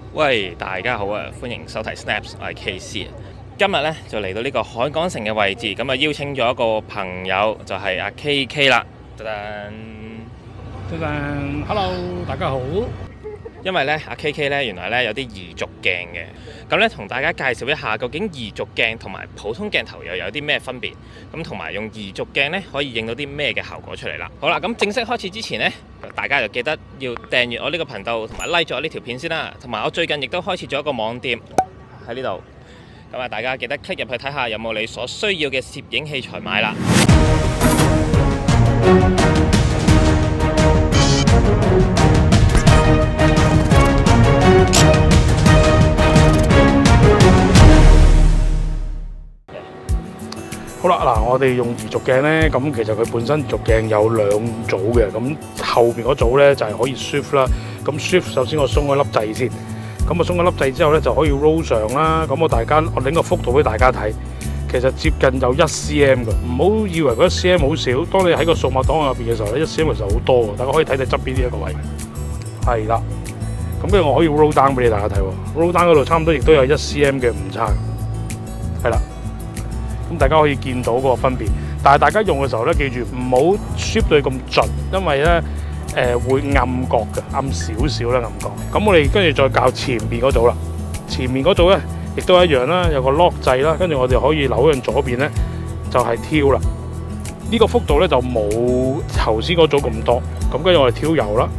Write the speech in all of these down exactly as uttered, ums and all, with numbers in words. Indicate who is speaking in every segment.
Speaker 1: 喂，大家好啊！歡迎收睇 Snaps， 我係 K C 啊。今日咧就嚟到呢個海港城嘅位置，咁啊邀請咗一個朋友，就係、是、阿 K K 啦。噔
Speaker 2: 噔噔 ，Hello， 大家好。
Speaker 1: 因為咧阿 K K 咧原來咧有啲移軸鏡嘅，咁咧同大家介紹一下究竟移軸鏡同埋普通鏡頭又有啲咩分別，咁同埋用移軸鏡咧可以影到啲咩嘅效果出嚟啦。好啦，咁正式開始之前呢，大家就記得要訂閱我呢個頻道，同埋 like 咗我呢條片先啦。同埋我最近亦都開設咗一個網店喺呢度，咁啊大家記得 click 入去睇下有冇你所需要嘅攝影器材買啦。
Speaker 2: 好啦，嗱，我哋用移軸鏡咧，咁其實佢本身移軸鏡有兩組嘅，咁後邊嗰組咧就係可以 shift 啦。咁 shift 首先我鬆咗粒掣先，咁我鬆咗粒掣之後咧就可以 roll 上啦。咁我大家我拎個幅度俾大家睇，其實接近有一 cm 嘅，唔好以為嗰一 cm 好少。當你喺個數碼檔案入邊嘅時候咧，一 cm 其實好多嘅。大家可以睇睇側邊呢一個位，係啦。咁跟住我可以 roll down 俾你大家睇喎 ，roll down 嗰度差唔多亦都有一 cm 嘅誤差，係啦。咁大家可以見到嗰個分別，但係大家用嘅時候咧，記住唔好 shift 到咁盡，因為咧誒、呃、會暗角嘅，暗少少啦暗角。咁我哋跟住再較前面嗰組啦，前面嗰組咧亦都一樣啦，有個 lock 掣啦，跟住我哋可以扭向左邊咧就係、是、挑啦。呢、這個幅度咧就冇頭先嗰組咁多，咁跟住我哋挑右啦，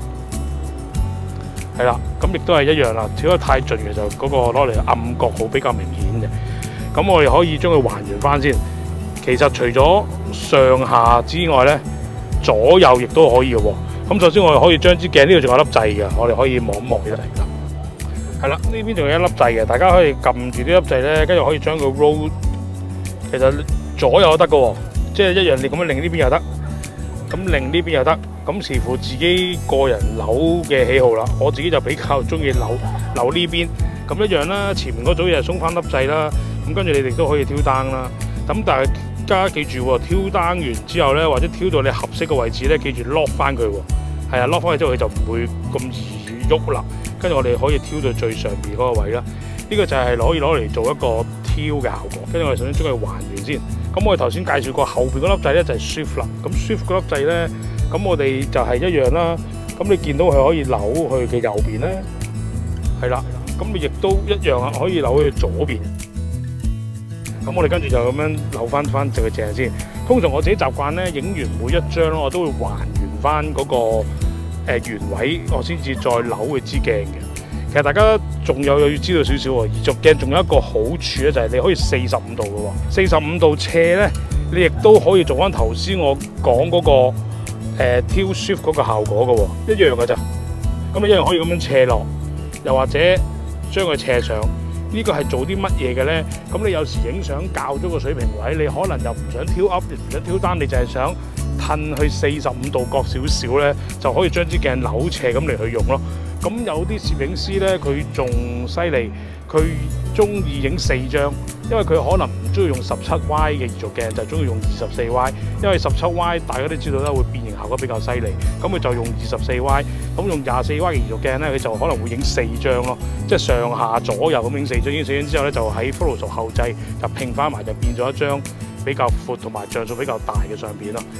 Speaker 2: 係啦，咁亦都係一樣啦。挑得太盡嘅就嗰個攞嚟暗角好比較明顯嘅。咁我哋可以將佢還原翻先。其實除咗上下之外咧，左右亦都可以嘅喎。咁首先我哋可以將支鏡呢度仲有粒掣嘅，我哋可以望一望嘅。係啦，呢邊仲有一粒掣嘅，大家可以撳住呢粒掣咧，跟住可以將佢 roll。其實左右都得嘅喎，即係一樣你咁樣擰呢邊又得，咁擰呢邊又得。咁視乎自己個人扭嘅喜好啦。我自己就比較中意扭扭呢邊。咁一樣啦，前面嗰組又鬆翻粒掣啦。咁跟住你哋都可以挑單啦，咁大家記住喎，挑單完之後咧，或者挑到你合適嘅位置咧，記住 lock 翻佢喎，係啊 lock 翻佢之後佢就唔會咁易喐啦。跟住我哋可以挑到最上邊嗰個位啦，呢、這個就係可以攞嚟做一個挑嘅效果。跟住我哋首先將佢還原先。咁我哋頭先介紹過後邊嗰粒掣咧就係 shift 啦，咁 shift 嗰粒掣咧，咁我哋就係一樣啦。咁你見到佢可以扭去嘅右邊咧，係啦，咁你亦都一樣啊，可以扭去左邊。咁我哋跟住就咁樣扭翻翻正佢正先。通常我自己習慣咧，影完每一張我都會還原翻嗰、那個、呃、原位，我先至再扭佢支鏡嘅。其實大家仲有要知道少少喎，移軸鏡仲有一個好處咧，就係你可以四十五度嘅喎。四十五度斜咧，你亦都可以做翻頭先我講嗰、那個誒、呃、挑 shift 嗰個效果嘅喎，一樣嘅咋。咁你一樣可以咁樣斜落，又或者將佢斜上。呢個係做啲乜嘢嘅咧？咁你有時影相校咗個水平位，你可能又唔想挑 up， 唔想挑單，你就係想褪去四十五度角少少咧，就可以將支鏡扭斜咁嚟去用咯。咁有啲攝影師咧，佢仲犀利，佢中意影四張，因為佢可能唔中意用十七 Y 嘅移軸鏡，就中意用二十四 Y， 因為十七 Y 大家都知道啦，會變形效果比較犀利，咁佢就用二十四 Y， 咁用廿四 Y 嘅移軸鏡咧，佢就可能會影四張咯，即係上下左右咁影四張，影四張之後咧，就喺 Photoshop 後製就拼翻埋，就變咗一張比較闊同埋像素比較大嘅相片咯。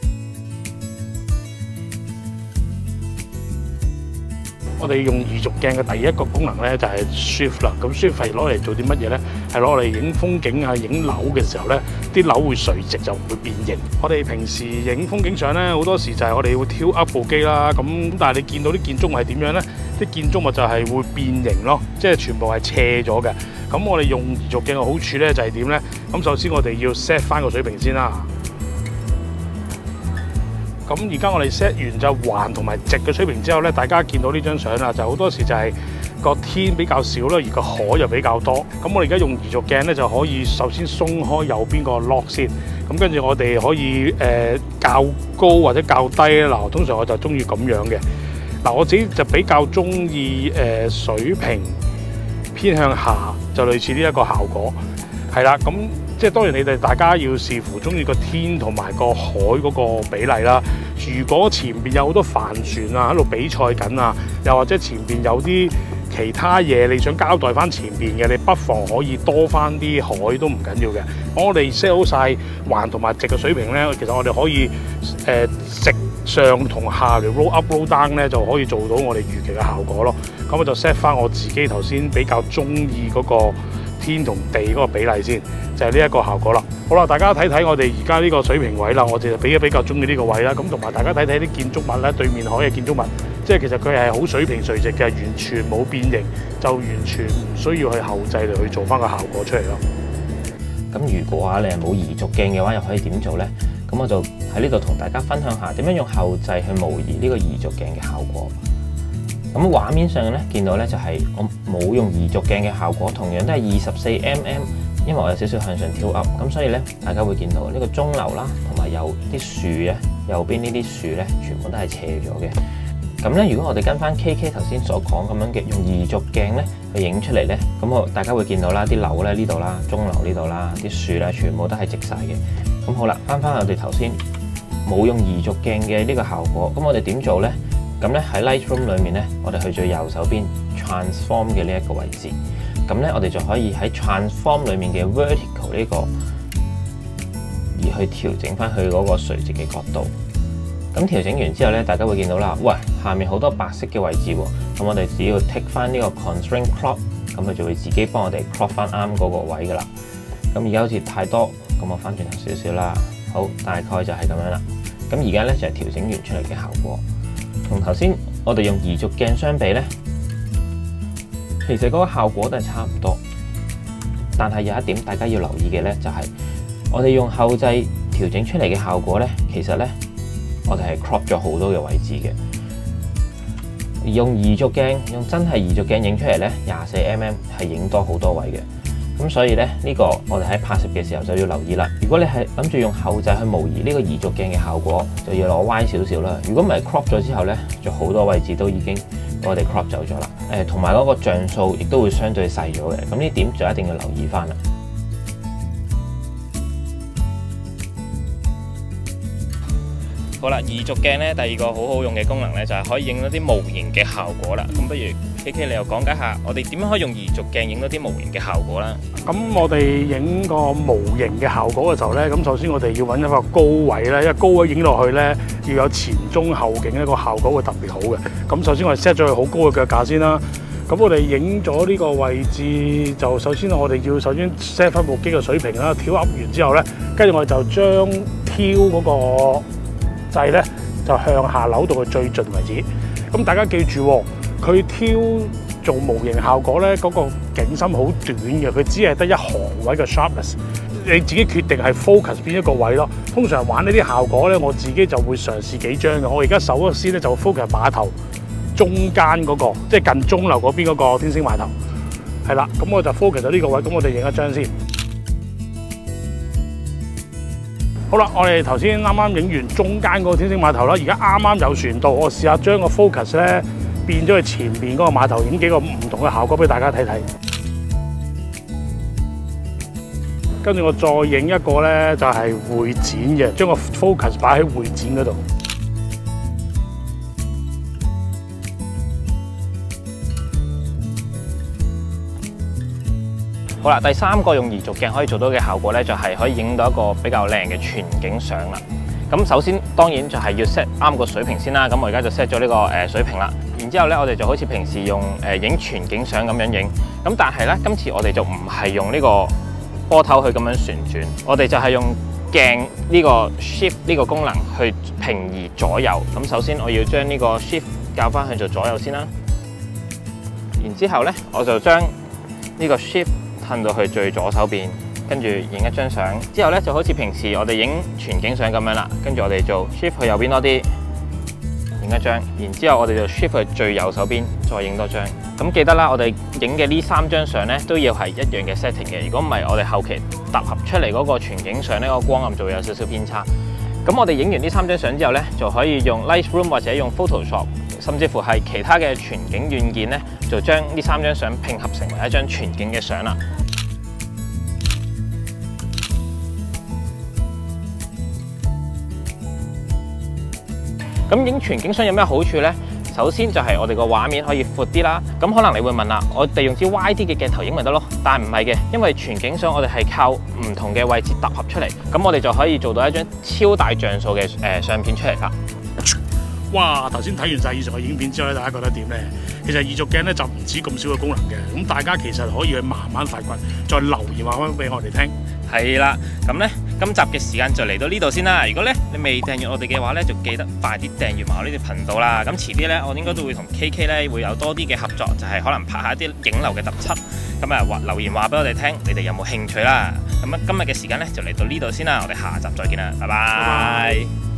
Speaker 2: 我哋用移軸鏡嘅第一個功能咧就係 shift 啦，咁 shift 係攞嚟做啲乜嘢咧？係攞嚟影風景啊、影樓嘅時候咧，啲樓會垂直就唔會變形。我哋平時影風景相咧，好多時就係我哋會挑 up 部機啦，咁但係你見到啲建築物係點樣咧？啲建築物就係會變形咯，即係全部係斜咗嘅。咁我哋用移軸鏡嘅好處咧就係點咧？咁首先我哋要 set 翻個水平先啦。咁而家我哋 set 完就橫同埋直嘅水平之後咧，大家見到呢張相啦，就好多時就係個天比較少啦，而個海又比較多。咁我哋而家用移軸鏡咧，就可以首先鬆開右邊個 lock 先，咁跟住我哋可以誒、呃、較高或者較低咧。嗱，通常我就中意咁樣嘅。嗱，我自己就比較中意誒水平偏向下，就類似呢一個效果。係啦，咁即係當然你哋大家要視乎中意個天同埋個海嗰個比例啦。如果前邊有好多帆船啊喺度比賽緊啊，又或者前邊有啲其他嘢你想交代翻前邊嘅，你不妨可以多翻啲海都唔緊要嘅。我哋 set 好晒橫同埋直嘅水平咧，其實我哋可以誒、呃、直上同下嚟 roll up roll down 咧，就可以做到我哋預期嘅效果咯。咁我就 set 翻我自己頭先比較中意嗰個天同地嗰個比例先，就係呢一個效果啦。好啦，大家睇睇我哋而家呢個水平位啦，我哋就比比較中意呢個位啦。咁同埋大家睇睇啲建築物咧，對面海嘅建築物，即係其實佢係好水平垂直嘅，完全冇變形，就完全唔需要去後製嚟去做翻個效果出嚟咯。
Speaker 3: 咁如果話你係冇移軸鏡嘅話，又可以點做呢？咁我就喺呢度同大家分享下點樣用後製去模擬呢個移軸鏡嘅效果。咁畫面上咧見到咧就係我冇用移軸鏡嘅效果，同樣都係二十四 mm， 因為我有少少向上挑 up，咁所以咧大家會見到呢個中流啦，同埋有啲樹咧，右邊呢啲樹咧全部都係斜咗嘅。咁咧如果我哋跟翻 K K 頭先所講咁樣嘅用移軸鏡咧去影出嚟咧，咁我大家會見到啦，啲樓咧呢度啦，中流呢度啦，啲樹咧全部都係直晒嘅。咁好啦，翻翻我哋頭先冇用移軸鏡嘅呢個效果，咁我哋點做咧？咁咧喺 Lightroom 裏面咧，我哋去最右手邊 Transform 嘅呢一個位置，咁咧我哋就可以喺 Transform 裏面嘅 Vertical 呢個，而去調整翻佢嗰個垂直嘅角度。咁調整完之後咧，大家會見到啦，喂，下面好多白色嘅位置喎，咁我哋只要 take 翻呢個 Constraint Crop， 咁佢就會自己幫我哋 crop 翻啱嗰個位噶啦。咁而家好似太多，咁我翻轉頭少少啦，好，大概就係咁樣啦。咁而家咧就係調整完出嚟嘅效果。同頭先我哋用移軸鏡相比咧，其實嗰個效果都係差唔多，但係有一點大家要留意嘅咧，就係我哋用後製調整出嚟嘅效果咧，其實咧我哋係 crop 咗好多嘅位置嘅。而用移軸鏡，用真係移軸鏡影出嚟咧，廿四 mm 係影多好多位嘅。咁所以咧，呢個我哋喺拍攝嘅時候就要留意啦。如果你係諗住用後製去模擬呢個移軸鏡嘅效果，就要攞歪少少啦。如果唔係 crop 咗之後咧，就好多位置都已經俾我哋 crop 走咗啦。誒，同埋嗰個像素亦都會相對細咗嘅。咁呢點就一定要留意翻啦。
Speaker 1: 好啦，移軸鏡咧，第二個好好用嘅功能咧，就係可以影到啲模型嘅效果啦。咁不如 K K 你又講解下，我哋點樣可以用移軸鏡影到啲模型嘅效果啦？
Speaker 2: 咁我哋影個模型嘅效果嘅時候咧，咁首先我哋要揾一個高位咧，因為高位影落去咧要有前中後景，呢個效果會特別好嘅。咁首先我哋 set 咗佢好高嘅腳架先啦。咁我哋影咗呢個位置，就首先我哋要首先 set 翻部機嘅水平啦，挑 up 完之後咧，跟住我哋就將挑嗰個掣咧就向下扭到佢最盡為止。咁大家記住喎，佢挑做模型效果咧，嗰、那個景深好短嘅，佢只係得一行位嘅 sharpness。你自己決定係 focus 邊一個位咯。通常玩呢啲效果咧，我自己就會嘗試幾張嘅。我而家首嗰先咧就 focus 碼頭中間嗰、那個，即係近中流嗰邊嗰個天星碼頭。係啦，咁我就 focus 咗呢個位，咁我哋影一張先。好啦，我哋頭先啱啱影完中間嗰個天星碼頭啦，而家啱啱有船到，我試下將個 focus 咧變咗去前面嗰個碼頭，影幾個唔同嘅效果俾大家睇睇。跟住我再影一個咧，就係會展嘅，將個 focus 擺喺會展嗰度。
Speaker 1: 好啦，第三個用移軸鏡可以做到嘅效果咧，就係可以影到一個比較靚嘅全景相啦。咁首先當然就係要 set 啱個水平先啦。咁我而家就 set 咗呢個誒水平啦。然之後咧，我哋就好似平時用誒影全景相咁樣影。咁但係咧，今次我哋就唔係用呢個波頭去咁樣旋轉，我哋就係用鏡呢個 shift 呢個功能去平移左右。咁首先我要將呢個 shift 校翻去做左右先啦。然之後咧，我就將呢個 shift 褪到去最左手邊，跟住影一張相。之後咧就好似平時我哋影全景相咁樣啦。跟住我哋做 shift 去右邊多啲，影一張。然之後我哋就 shift 去最右手邊，再影多張。咁記得啦，我哋影嘅呢三張相咧都要係一樣嘅 setting 嘅。如果唔係，我哋後期搭合出嚟嗰個全景相呢個光暗就會有少少偏差。咁我哋影完呢三張相之後咧，就可以用 Lightroom 或者用 Photoshop， 甚至乎係其他嘅全景軟件咧，就將呢三張相拼合成為一張全景嘅相啦。咁影全景相有咩好處呢？ 首先就係我哋個畫面可以闊啲啦。咁可能你會問啦，我哋用支 Y D 嘅鏡頭影咪得咯？但係唔係嘅，因為全景相我哋係靠唔同嘅位置揼合出嚟，咁我哋就可以做到一張超大像素嘅誒相片出嚟啦。
Speaker 2: 哇！頭先睇完晒以上嘅影片之後咧，大家覺得點咧？其實移軸鏡咧就唔止咁少嘅功能嘅，咁大家其實可以去慢慢發掘，再留言話翻俾我哋聽。
Speaker 1: 係啦，咁咧今集嘅時間就嚟到呢度先啦。如果咧你未訂閱我哋嘅話咧，就記得快啲訂閱埋我呢條頻道啦。咁遲啲咧，我應該都會同 K K 咧會有多啲嘅合作，就係、是、可能拍下一啲影樓嘅特輯。咁啊，話留言話俾我哋聽，你哋有冇興趣啦？咁啊，今日嘅時間咧就嚟到呢度先啦，我哋下集再見啦，拜拜。拜拜。